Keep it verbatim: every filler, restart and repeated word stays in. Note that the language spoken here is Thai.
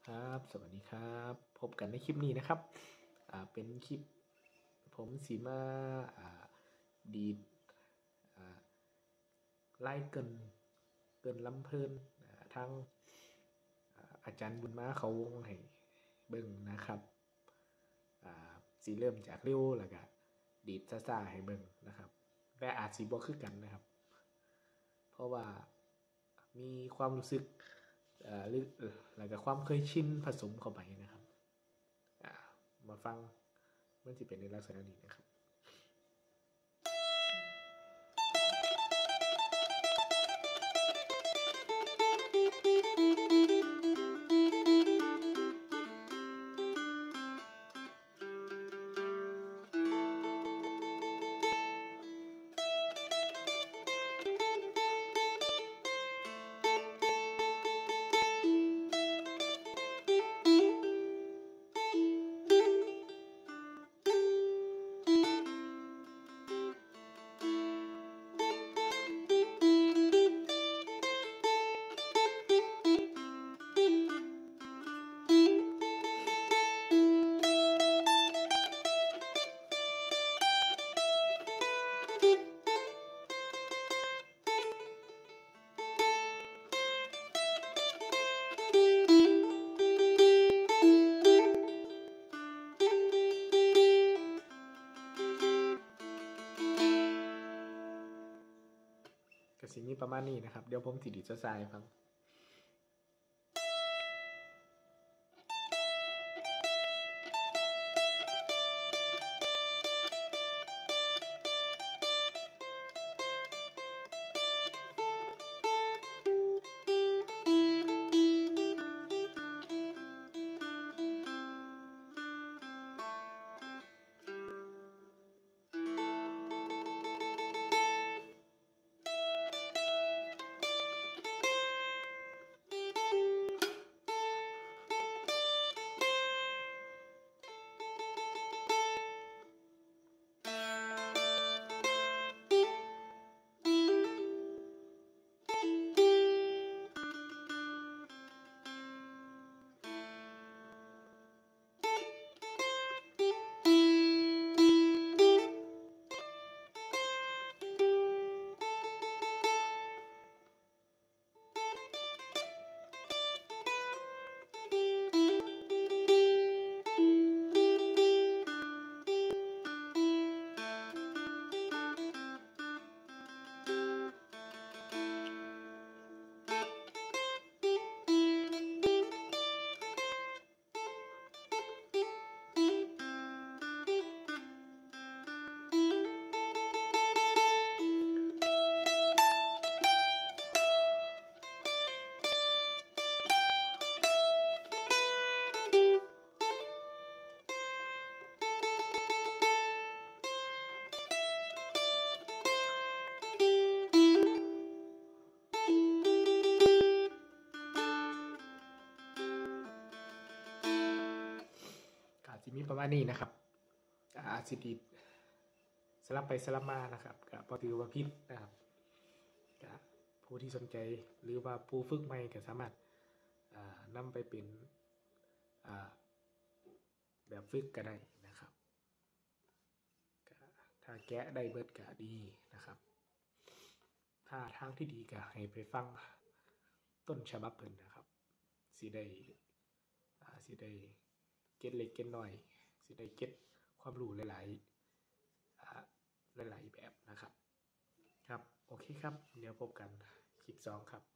ครับสวัสดีครับพบกันในคลิปนี้นะครับอ่าเป็นคลิปผมสีมาอ่าดีดอ่าไล่เกินเกินลำเพลินอ่าทางอ่าอาจารย์บุญมาเขาวงให้เบิ่งนะครับอ่าสีเริ่มจากเร็วแล้วก็ดีดซ่าๆให้เบิ่งนะครับแต่อาจสีบ่คือกันนะครับเพราะว่ามีความรู้สึกอ่าหรือแล้วก็ความเคยชินผสมเข้าไปนะครับอ่ามาฟังมันจะเป็นในลักษณะนี้นะครับก็สิมีประมาณนี้นะครับเดี๋ยวผมสิดีดซ่าๆให้ฟังอาจจะมีประมาณนี้นะครับอาจสิดีดสลับไปสลับมานะครับก็บ่ถือว่าผิดนะครับก็ผู้ที่สนใจหรือว่าผู้ฝึกใหม่ก็สามารถอ่านำไปเป็นอ่าแบบฝึกก็ได้นะครับก็ถ้าแกะได้เบิดก็ดีนะครับถ้าทางที่ดีก็ให้ไปฟังต้นฉบับเพิ่นนะครับสิได้อ่าสิได้เก็ตเล็กเก็ตน้อยสิได้เก็ตความรู้หลายๆอ่าหลายๆแบบนะครับครับโอเคครับเดี๋ยวพบกันคลิปสองครับ